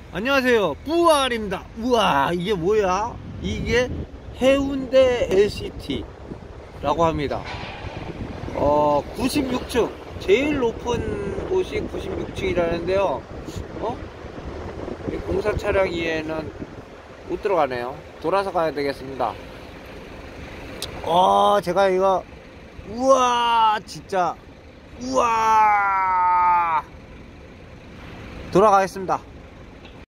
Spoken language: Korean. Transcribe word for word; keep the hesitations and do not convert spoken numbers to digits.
안녕하세요, 뿌알입니다. 우와, 이게 뭐야? 이게 해운대 엘시티 라고 합니다. 어 구십육 층, 제일 높은 곳이 구십육 층이라는데요 어? 공사 차량위에는 못 들어가네요. 돌아서 가야 되겠습니다. 어 제가 이거 우와 진짜 우와 돌아가겠습니다.